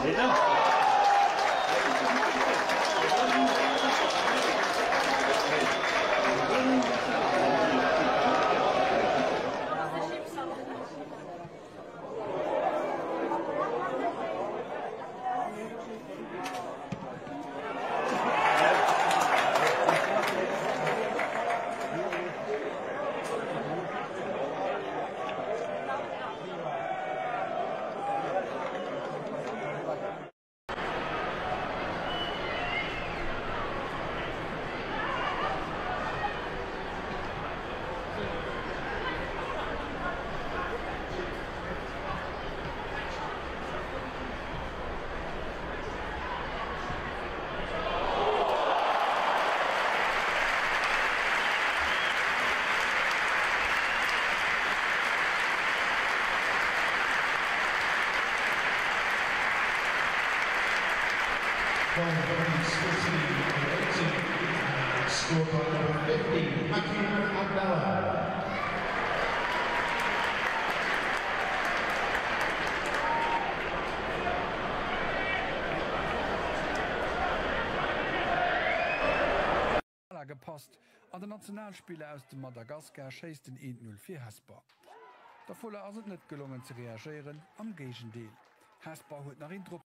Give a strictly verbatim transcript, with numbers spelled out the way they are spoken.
Scored by number fifty, Hakim Abdallah. Gepasst an den Nationalspieler aus dem Madagaskar schießt eins null für Haspa. Der Voller ist es nicht gelungen zu reagieren am Gegendeel. Haspa hat nach Intro